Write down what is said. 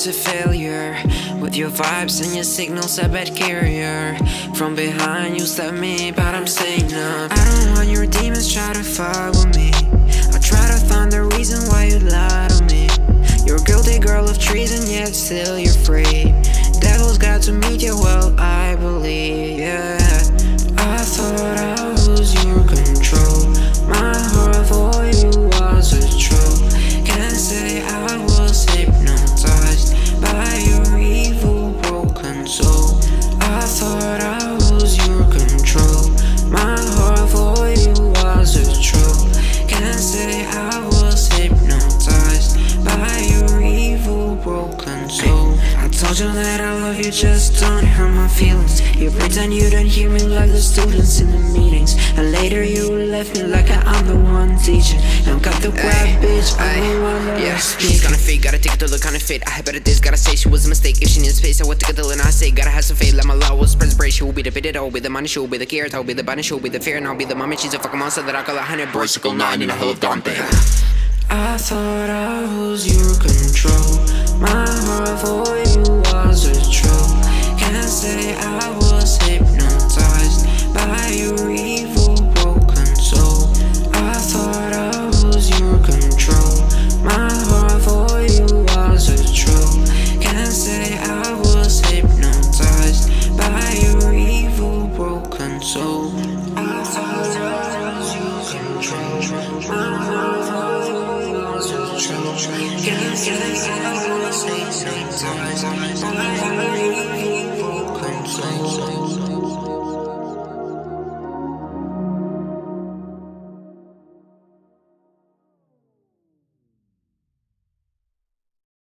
was a failure. With your vibes and your signals, a bad carrier. From behind you stabbed me, but I'm staying up. I don't want your demons try to fuck with me. I try to find the reason why you lie to me. You're a guilty girl of treason, yet still you're free. Devil's got to meet you, well I believe, yeah. I thought I was your control. My heart for you was a troll. Can't say I was hypnotized by your evil broken soul. I thought I was your control. My heart for you was a troll. Can't say I was hypnotized by your evil broken soul. I told you that I love you, just don't hurt my feelings. You pretend you don't hear me like the students in the meetings. And later you left me like I'm the one teaching. Now got the crap, bitch, I'm the one that yeah, she's gonna fake, gotta take it to look kinda fit. I had better this, gotta say she was a mistake. If she needs space, I would take it till and I say gotta have some faith, let my love was present. She will be the bit, I'll be the money, she'll be the cares, I'll be the bunny, she'll be the fear, and I'll be the mommy. She's a fucking monster that I call 100 bicycle 9 in a hell of Dante. I thought I was your control. My heart for you was a troll. Can't say I was hypnotized by your evil broken soul. I thought I was your control. My heart for you was a troll. Can't say I was hypnotized by your evil broken soul. I thought I was your control. My heart for you was a troll. Can't say I was hypnotized by your evil